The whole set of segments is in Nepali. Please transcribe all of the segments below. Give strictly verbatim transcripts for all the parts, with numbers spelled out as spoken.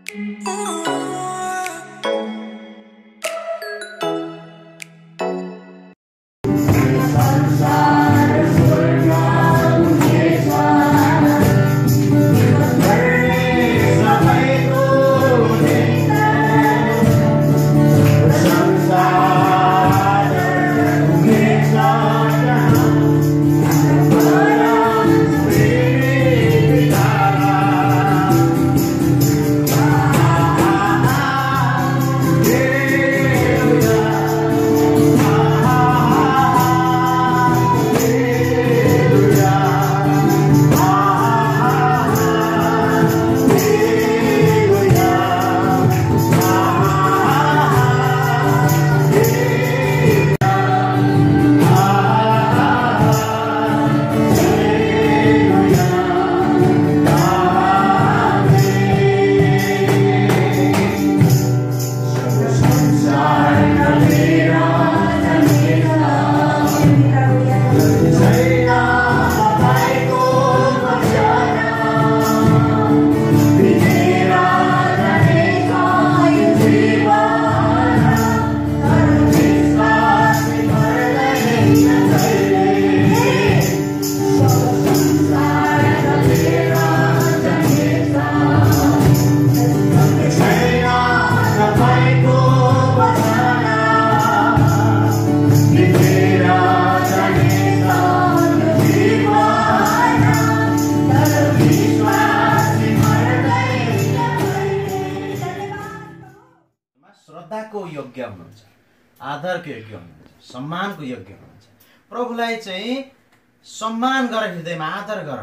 श्रद्धाको योग्य हुनुहुन्छ, आदरको योग्य हुनुहुन्छ, सम्मानको योग्य हुनुहुन्छ। प्रभुलाई चाहिँ सम्मान गर, हृदयमा आदर गर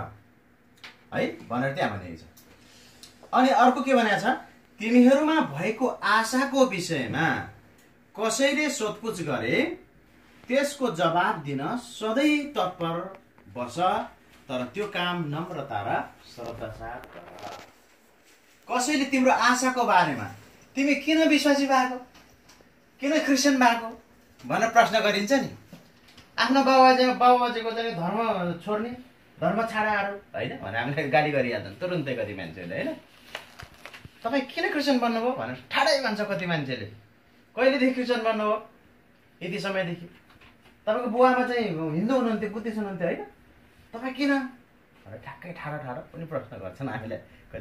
है भनेर त्यहाँ भनेको छ। अनि अर्को के भनेको छ, तिमीहरूमा भएको आशाको विषयमा कसैले सोधपुछ गरे त्यसको जवाब दिन सधैँ तत्पर बस, तर त्यो काम नम्रता र श्रद्धा साथ गर। कसैले तिम्रो आशाको बारेमा तिमी किन विश्वासी भएको, किन क्रिस्चियन भएको भनेर प्रश्न गरिन्छ नि। आफ्नो बाबुआजे बाबुआजेको चाहिँ धर्म छोड्ने, धर्म छाडाहरू होइन भने हामीले गाली गरिहाल्छन् तुरुन्तै कति मान्छेहरूले होइन। तपाईँ किन क्रिस्चियन बन्नुभयो भनेर ठाडै भन्छ कति मान्छेले। कहिलेदेखि क्रिस्चियन बन्नुभयो? यति समयदेखि। तपाईँको बुवामा चाहिँ हिन्दू हुनुहुन्थ्यो, बुद्धिस्ट हुनुहुन्थ्यो होइन, तपाईँ किन भनेर ठ्याक्कै ठाडो ठाडो पनि प्रश्न गर्छन् हामीलाई।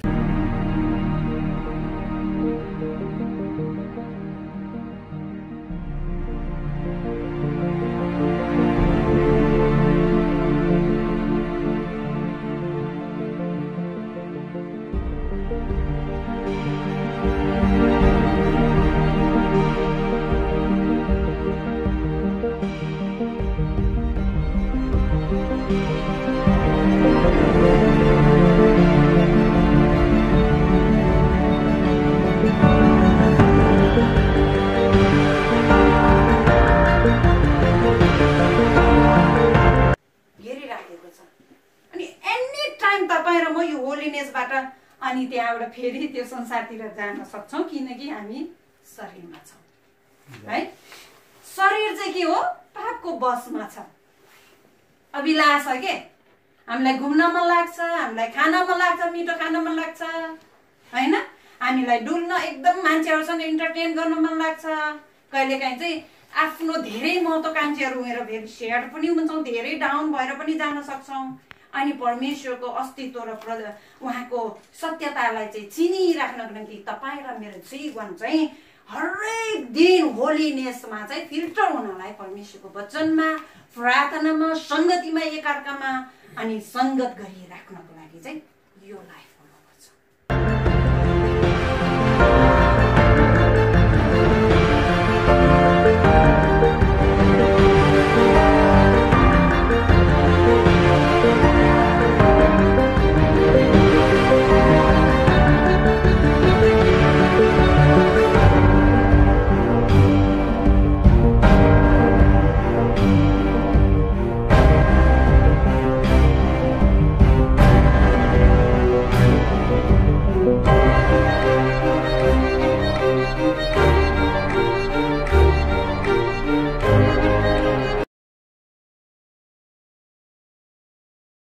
अनि त्यहाँबाट फेरि त्यो संसारतिर जान सक्छौँ किनकि हामी शरीरमा छौँ है। शरीर चाहिँ के हो? पापको बसमा छ। अभिलाषा के हामीलाई घुम्न मन लाग्छ, हामीलाई खान मन लाग्छ, मिठो खान मन लाग्छ होइन, हामीलाई डुल्न एकदम मान्छेहरूसँग इन्टरटेन गर्न मन लाग्छ। कहिलेकाहीँ चाहिँ आफ्नो धेरै महत्त्वाकांक्षीहरू उमेर फेरि सेयर पनि हुन्छौँ, धेरै डाउन भएर पनि जान सक्छौँ। अनि परमेश्वरको अस्तित्व र उहाँको सत्यतालाई चाहिँ चिनिराख्नको निम्ति तपाईँ र मेरो जीवन चाहिँ हरेक दिन होलिनेसमा चाहिँ फिल्टर हुनलाई परमेश्वरको वचनमा, प्रार्थनामा, सङ्गतिमा, एकअर्कामा अनि सङ्गत गरिराख्नको लागि चाहिँ यो लाइफ